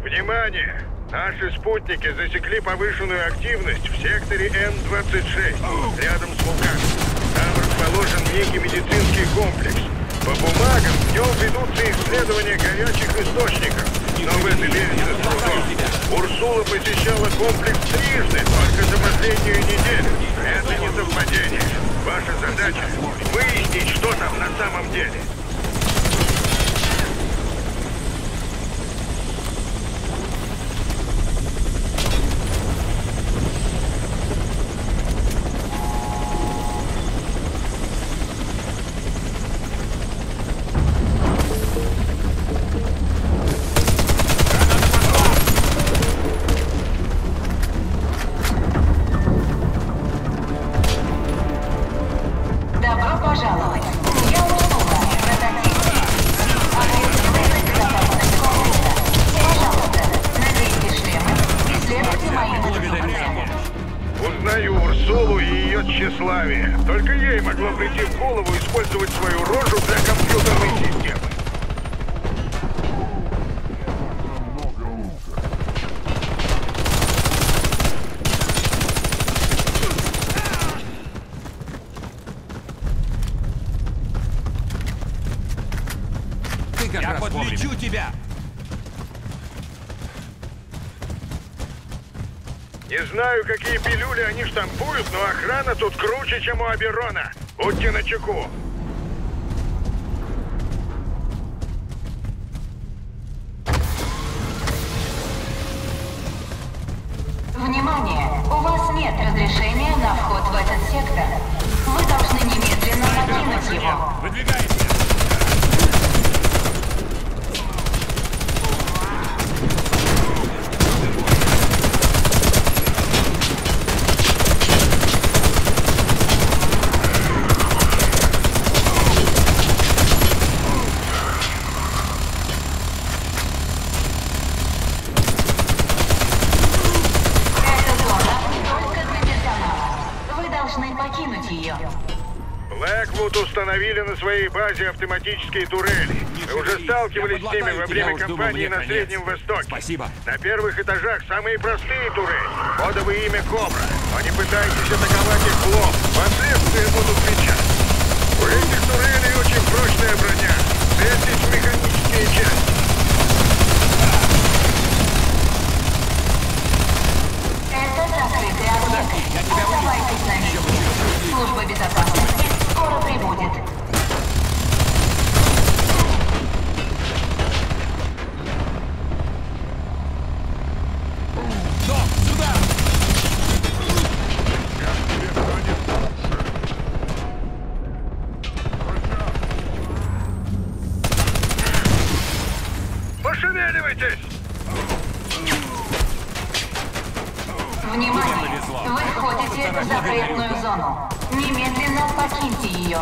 Внимание! Наши спутники засекли повышенную активность в секторе Н-26, рядом с вулканом. Там расположен некий медицинский комплекс. По бумагам в нем ведутся исследования горячих источников, но в это верится с трудом. Урсула посещала комплекс трижды только за последнюю неделю. Это не совпадение. Ваша задача — выяснить, что там на самом деле. Узнаю Урсулу и ее тщеславие. Только ей могло прийти в голову использовать свою рожу для компьютерной системы. Я подлечу тебя! Не знаю, какие пилюли они штампуют, но охрана тут круче, чем у Аберона. Будьте начеку. Внимание! У вас нет разрешения на вход в этот сектор. Вы должны немедленно покинуть его. Выдвигайся! Блэквуд установили на своей базе автоматические турели. Мы уже сталкивались с ними во время кампании на Среднем Востоке. Спасибо. На первых этажах самые простые турели. Кодовое имя Кобра. Но не пытайтесь атаковать их в лоб. Последствия будут печальны. У этих турелей очень прочная броня. Цельтесь в механические части. Это закрытый объект. Оставайтесь на месте. Служба безопасности скоро прибудет. Дом, сюда! Пошевеливайтесь! Внимание! Вы входите в запретную зону. Немедленно покиньте ее.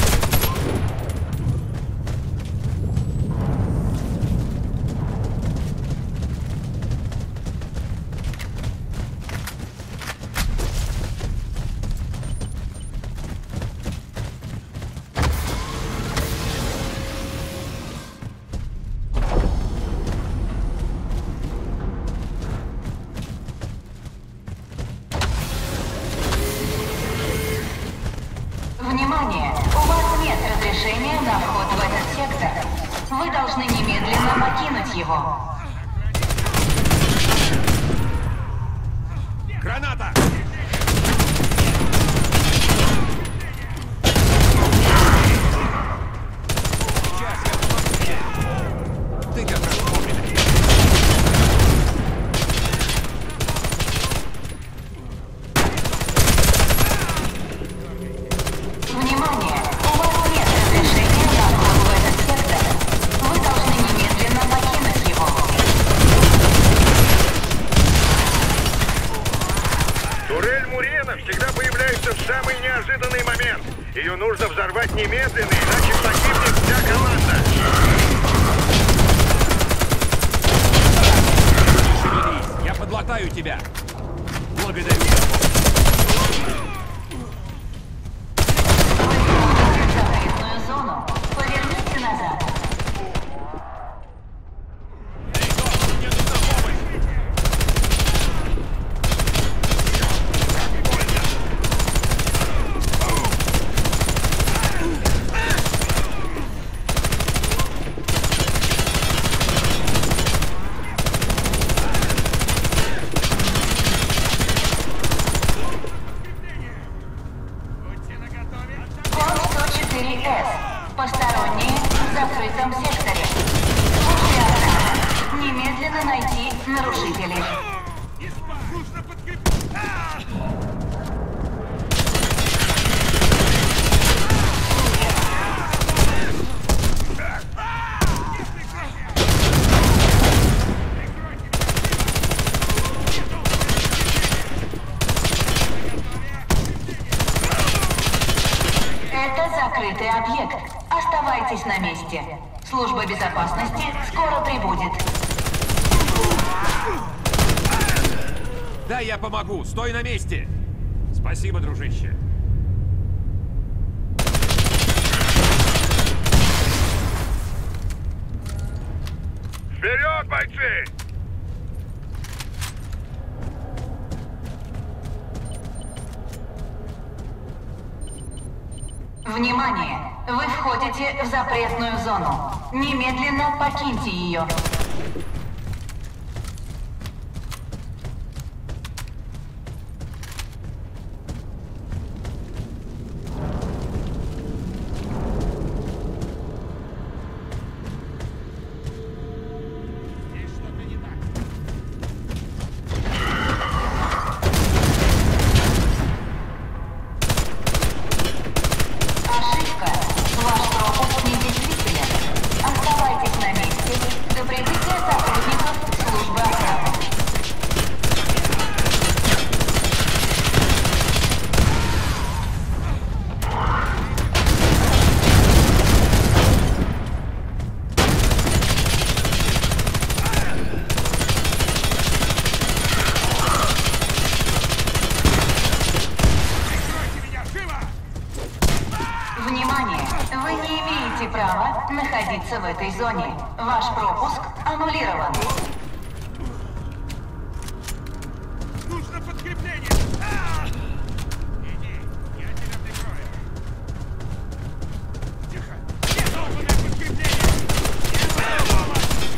Внимание! У вас нет разрешения на вход в этот сектор. Вы должны немедленно покинуть его. Граната! Сейчас я помогу тебе. Ты как раз вовремя. Внимание! У вас нет разрешения на вход в этот сектор. Вы должны немедленно покинуть его. Турель Мурена всегда появляется в самый неожиданный момент. Ее нужно взорвать немедленно, иначе погибнет вся команда. Шевелись, я подлатаю тебя. Благодарю за помощь. В запретную зону. Поверните назад. Эй, дом, мне нужна помощь. закрытом секторе. Службе охраны немедленно найти нарушителей. Нужно подкрепление! Это закрытый объект. Оставайтесь на месте. Служба безопасности скоро прибудет. Да, я помогу. Стой на месте. Спасибо, дружище. Вперед, бойцы! Внимание! Вы входите в запретную зону. Немедленно покиньте ее. Здесь что-то не так. Ошибка. Ваш пропуск недействителен. Оставайтесь на месте до прибытия сотрудников службы охраны. Прикройте меня, живо! Внимание! Вы не имеете права находиться в этой зоне. Ваш пропуск аннулирован. Нужно подкрепление! Иди, я тебя прикрою. Тихо! Где долбанное подкрепление? Я готова!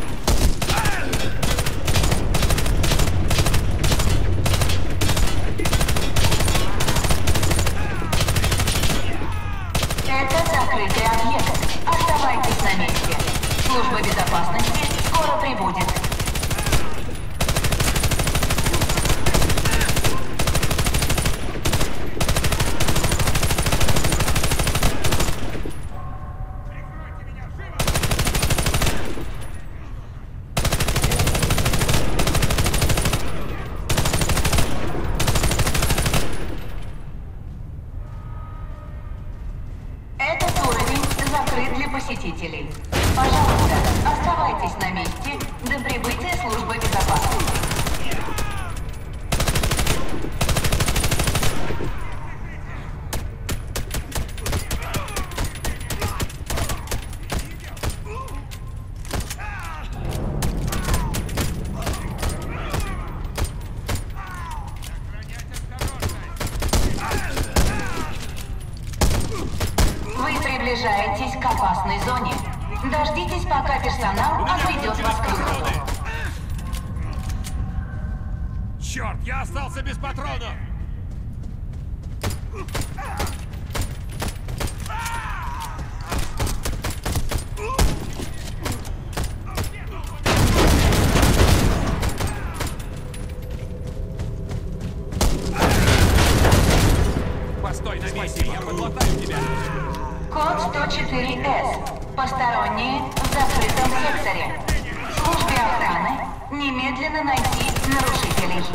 Это закрытый объект. Оставайтесь на месте. Служба безопасности скоро прибудет. Прикройте меня, живо! Этот уровень закрыт для посетителей. Пожалуйста, оставайтесь на месте до прибытия службы безопасности. Сохранять осторожность! Вы приближаетесь к опасной зоне. Дождитесь, пока персонал отведет вас к выходу. Черт, я остался без патронов! Постой на месте, я подлатаю тебя! Код 104С. Посторонние в закрытом секторе. Службе охраны немедленно найти нарушителей.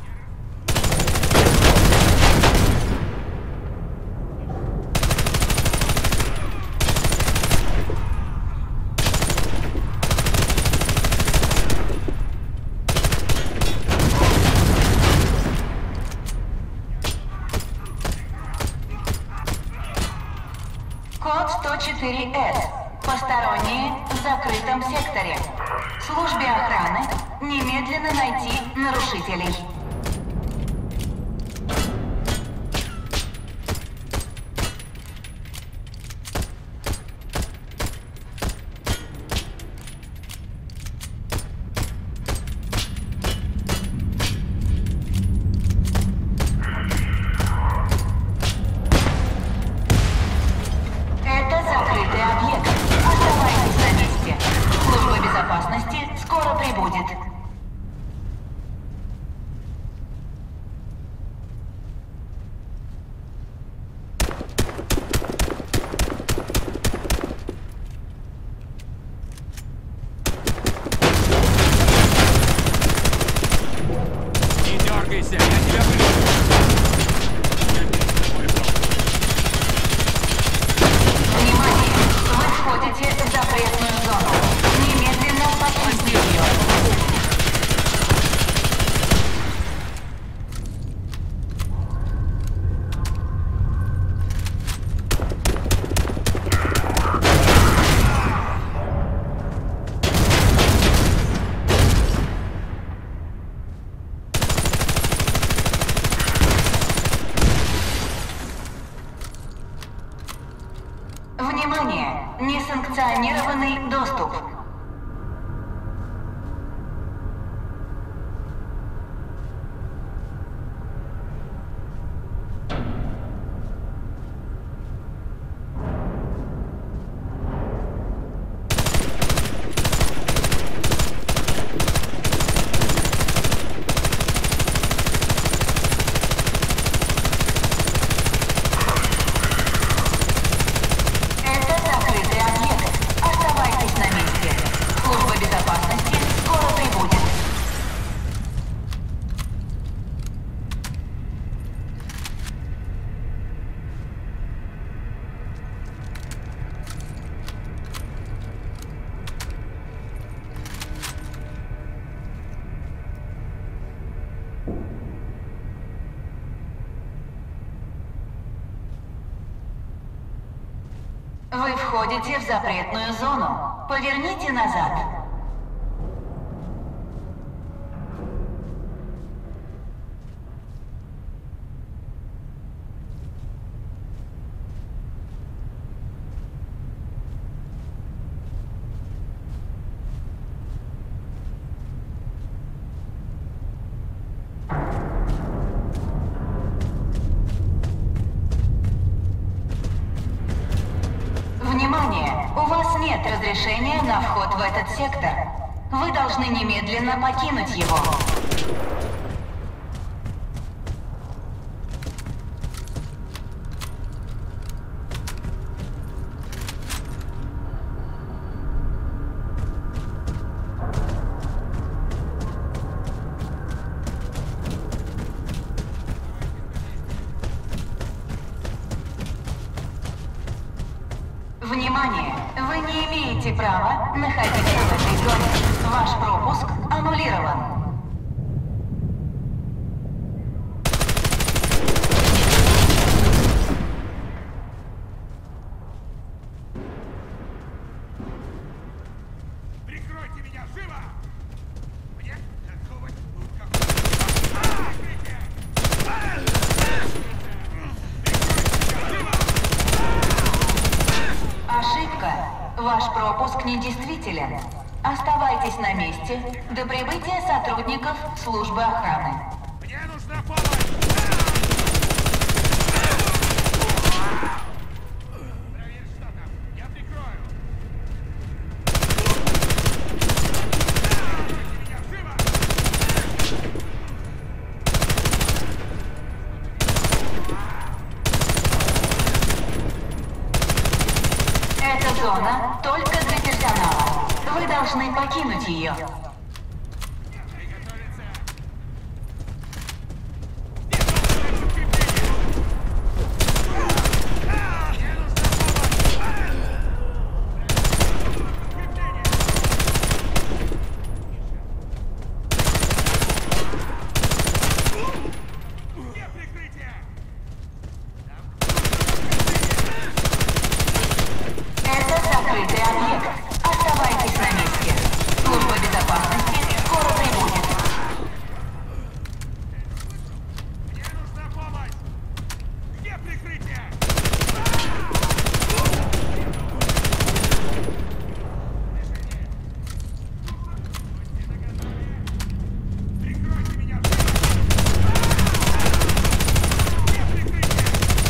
Код 104С. Посторонние в закрытом секторе. Службе охраны немедленно найти нарушителей. Это закрытый объект. Оставайтесь Внимание! Несанкционированный доступ. Вы входите в запретную зону. Поверните назад. Внимание! У вас нет разрешения на вход в этот сектор. Вы должны немедленно покинуть его. Внимание! Вы не имеете права находиться в этой зоне. Ваш пропуск аннулирован. Прикройте меня, живо! Мне какого-нибудь... Ошибка. Ваш пропуск недействителен. Оставайтесь на месте до прибытия сотрудников службы охраны. Мне нужна помощь! Проверь, что там. Я прикрою. Прикройте меня, живо! Эта зона только для персонала. Вы должны покинуть ее. Приготовиться! Где прикрытие? Это закрытый объект. Оставайтесь на месте. Служба безопасности скоро прибудет. Мне нужна помощь! Где прикрытие? Прикройте меня! Где прикрытие?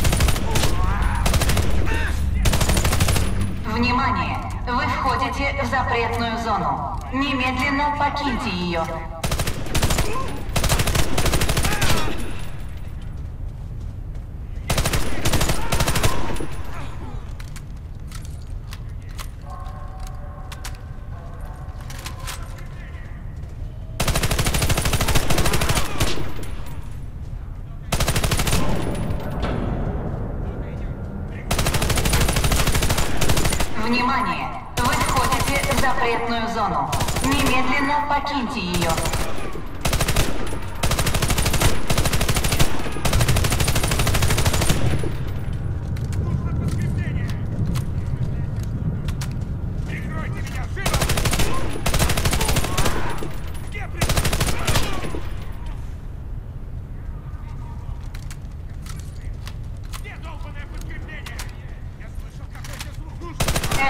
Внимание! Вы входите в запретную зону. Немедленно покиньте ее. Внимание! Вы входите в запретную зону. Немедленно покиньте ее. Нужно подкрепление! Прикройте меня, живо! Где прикрытие? Где долбаное подкрепление? Я слышал какой-то звук. Нужно...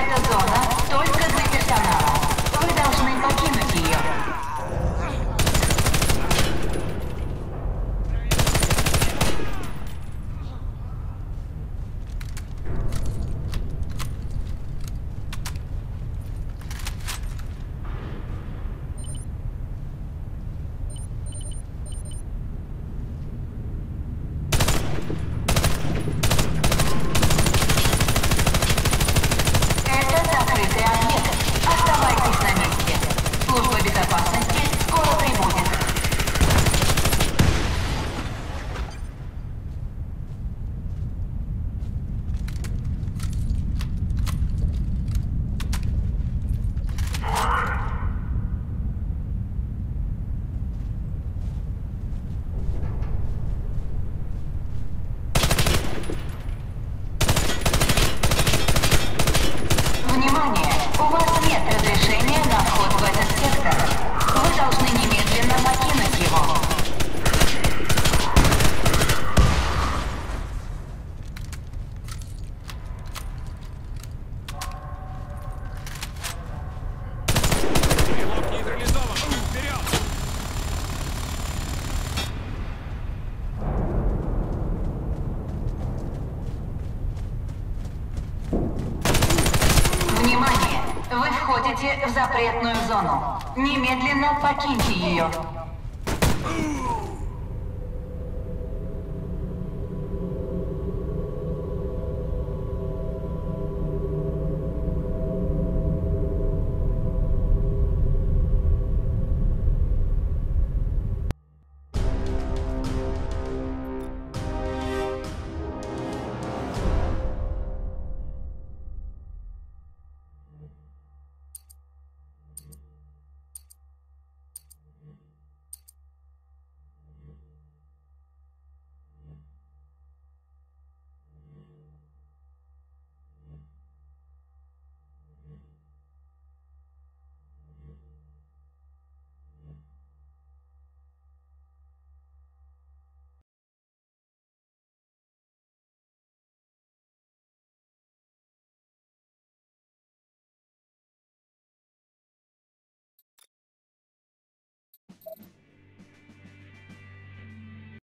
входите в запретную зону. Немедленно покиньте ее.